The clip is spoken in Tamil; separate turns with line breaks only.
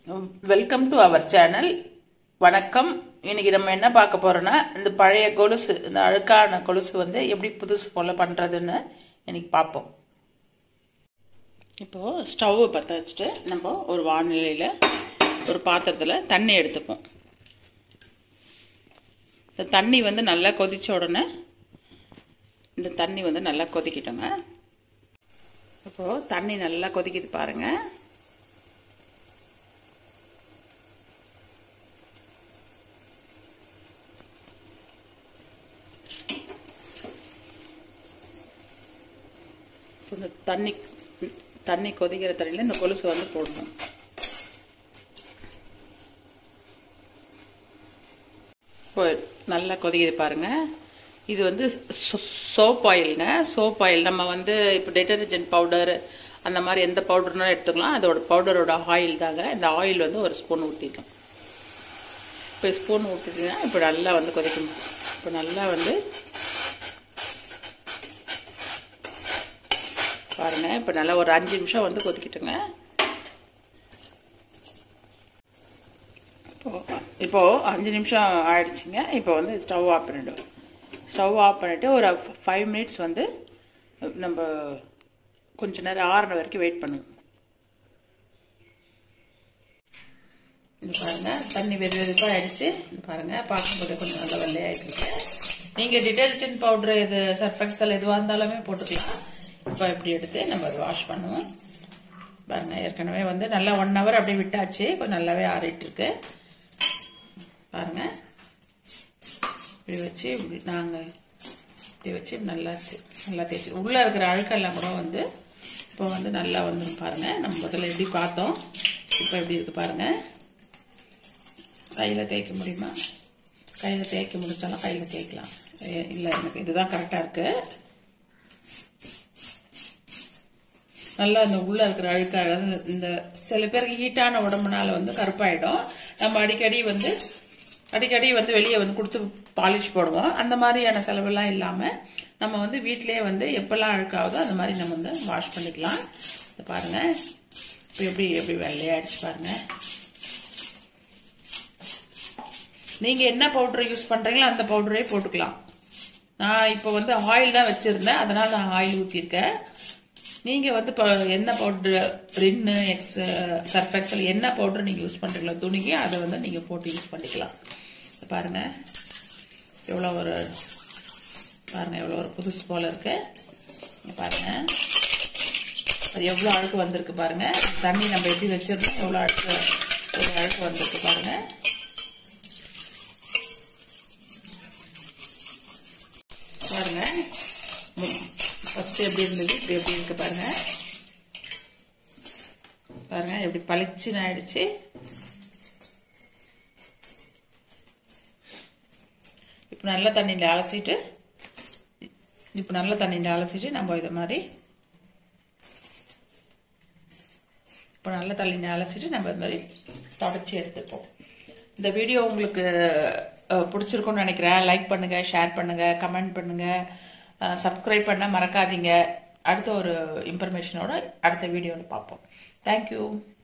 Welcome to our channel. வணக்கம். இன்னைக்கு நம்ம என்ன பார்க்க போறோம்னா, இந்த பழைய கொலுசு, இந்த அழுக்கான கொலுசு வந்து எப்படி புதுசு போல பண்றதுன்னு இன்னைக்கு பார்ப்போம். இப்போ ஸ்டவ் பற்ற வச்சுட்டு நம்ம ஒரு வானிலையில் ஒரு பாத்திரத்தில் தண்ணி எடுத்துப்போம். இந்த தண்ணி வந்து நல்லா கொதிச்ச உடனே இந்த தண்ணி வந்து நல்லா கொதிக்கிட்டோங்க. இப்போ தண்ணி நல்லா கொதிக்குது பாருங்க. இந்த தண்ணி கொதிக்கிற தண்ணியில் இந்த கொலுசு வந்து போடணும். இப்போ நல்லா கொதிக்குது பாருங்க. இது வந்து சோப் ஆயிலுங்க. சோப் ஆயில் நம்ம வந்து இப்போ டிட்டர்ஜென்ட் பவுடர் அந்த மாதிரி எந்த பவுடர்னாலும் எடுத்துக்கலாம். அதோட பவுடரோட ஆயில் தாங்க. இந்த ஆயில் வந்து ஒரு ஸ்பூன் ஊற்றிக்கலாம். இப்போ ஸ்பூன் ஊற்றிட்டீங்கன்னா இப்போ நல்லா வந்து கொதிக்கணும். இப்போ நல்லா வந்து பாருங்க. இப்போ நல்லா ஒரு 5 நிமிஷம் வந்து கொதிக்கிட்டுங்க. இப்போ 5 நிமிஷம் ஆயிடுச்சுங்க. இப்போ வந்து ஸ்டவ் ஆஃப் பண்ணிவிடுவோம். ஸ்டவ் ஆஃப் பண்ணிவிட்டு ஒரு 5 மினிட்ஸ் வந்து நம்ம கொஞ்ச நேரம் ஆறுன வரைக்கும் வெயிட் பண்ணுவோம். இது பாருங்க, தண்ணி வெதுப்பாக ஆயிடுச்சு. பாருங்க, பார்க்கும்போது கொஞ்சம் நல்லா வெள்ளையாயிட்டு இருக்கு. நீங்கள் டிட்டர்ஜென்ட் பவுடர் இது சர்ஃப் எக்ஸல் எதுவாக இருந்தாலுமே போட்டுக்கலாம். இப்போ இப்படி எடுத்து நம்ம அதை வாஷ் பண்ணுவோம். பாருங்க, ஏற்கனவே வந்து நல்லா 1 ஹவர் அப்படியே விட்டாச்சு. கொஞ்சம் நல்லாவே ஆறிட்டு இருக்கு பாருங்க. இப்படி வச்சு இப்படி நாங்கள் இப்படி வச்சு நல்லா தேய்ச்சி உள்ளே இருக்கிற அழுக்கெல்லாம் கூட வந்து இப்போ வந்து நல்லா வந்துடும் பாருங்க. நம்ம முதல்ல எப்படி பார்த்தோம், இப்போ எப்படி இருக்கு பாருங்க. கையில் தேய்க்க முடியுமா? கையில் தேய்க்க முடிச்சாலும் கையில் தேய்க்கலாம். இல்லை, எனக்கு இதுதான் கரெக்டாக இருக்கு. நல்லா இந்த உள்ள இருக்கிற அழுக்காக இந்த சில பேருக்கு ஹீட்டான உடம்புனால வந்து கருப்பாயிடும். நம்ம அடிக்கடி வந்து வெளியே வந்து கொடுத்து பாலிஷ் போடுவோம். அந்த மாதிரியான செலவெல்லாம் இல்லாம நம்ம வந்து வீட்டிலேயே வந்து எப்பெல்லாம் அழுக்காகுதோ அந்த மாதிரி நம்ம வந்து வாஷ் பண்ணிக்கலாம். பாருங்க, இப்போ எப்படி வெள்ளையாயிடுச்சு பாருங்க. நீங்க என்ன பவுடர் யூஸ் பண்றீங்களோ அந்த பவுடரே போட்டுக்கலாம். நான் இப்போ வந்து ஆயில் தான் வச்சிருந்தேன், அதனால நான் ஆயில் ஊற்றிருக்கேன். நீங்க வந்து என்ன பவுடர், ரின்னு, சர்ஃப் எக்ஸல் என்ன பவுடர் நீங்க யூஸ் பண்றீங்களோ துணிக்கு அதை வந்து நீங்க போட்டு யூஸ் பண்ணிக்கலாம். பாருங்க எவ்வளோ ஒரு புதுசு போல இருக்கு பாருங்க. அது எவ்வளோ அழுக்கு வந்திருக்கு பாருங்க. தண்ணி நம்ம எப்படி வச்சிருந்தோம் எவ்வளோ அழுக்கு வந்திருக்கு பாருங்க. பாருங்க ஃபர்ஸ்ட் எப்படி இருந்தது, இப்படி எப்படி இருக்கு பாருங்க. பாருங்க எப்படி பளிச்சுன்னு ஆயிடுச்சு. இப்போ நல்ல தண்ணியில் அலசிட்டு நம்ம இதை மாதிரி இது மாதிரி தொடச்சி எடுத்துப்போம். இந்த வீடியோ உங்களுக்கு பிடிச்சிருக்கும்னு நினைக்கிறேன். லைக் பண்ணுங்க, ஷேர் பண்ணுங்க, கமெண்ட் பண்ணுங்க, சப்ஸ்கிரைப் பண்ண மறக்காதீங்க. அடுத்த ஒரு இன்ஃபர்மேஷனோட அடுத்த வீடியோவில் பார்ப்போம். தேங்க்யூ.